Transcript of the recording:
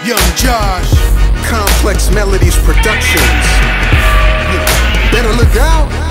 Young Josh, Complex Melodies Productions. Better look out.